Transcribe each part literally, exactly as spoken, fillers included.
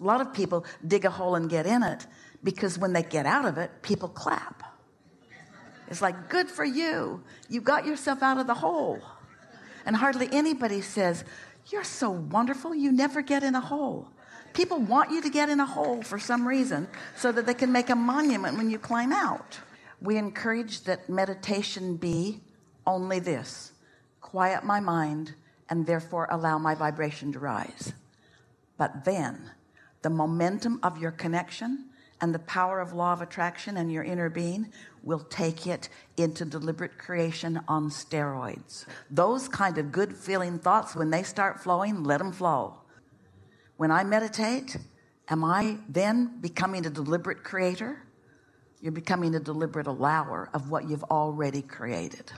A lot of people dig a hole and get in it because when they get out of it, people clap. It's like, good for you. You got yourself out of the hole. And hardly anybody says, you're so wonderful, you never get in a hole. People want you to get in a hole for some reason so that they can make a monument when you climb out. We encourage that meditation be only this: quiet my mind and therefore allow my vibration to rise. But then the momentum of your connection and the power of law of attraction and your inner being will take it into deliberate creation on steroids. Those kind of good feeling thoughts, when they start flowing, let them flow. When I meditate, am I then becoming a deliberate creator? You're becoming a deliberate allower of what you've already created.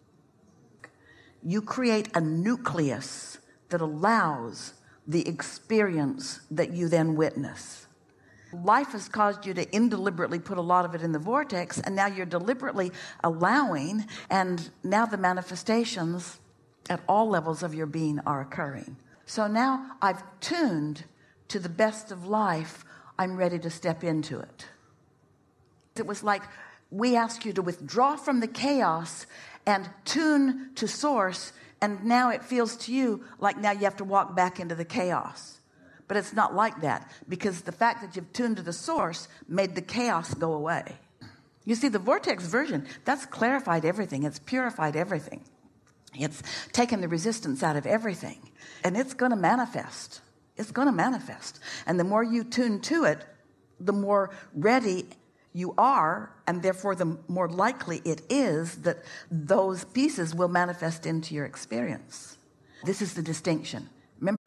You create a nucleus that allows the experience that you then witness. Life has caused you to indeliberately put a lot of it in the vortex, and now you're deliberately allowing, and now the manifestations at all levels of your being are occurring. So now I've tuned to the best of life. I'm ready to step into it. It was like we ask you to withdraw from the chaos and tune to source, and now it feels to you like now you have to walk back into the chaos. But it's not like that, because the fact that you've tuned to the source made the chaos go away. You see, the vortex version, that's clarified everything. It's purified everything. It's taken the resistance out of everything. And it's going to manifest. It's going to manifest. And the more you tune to it, the more ready you are, and therefore the more likely it is that those pieces will manifest into your experience. This is the distinction. Remember,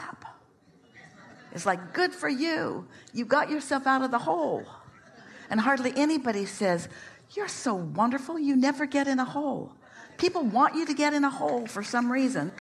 it's like, good for you. You got yourself out of the hole. And hardly anybody says, you're so wonderful, you never get in a hole. People want you to get in a hole for some reason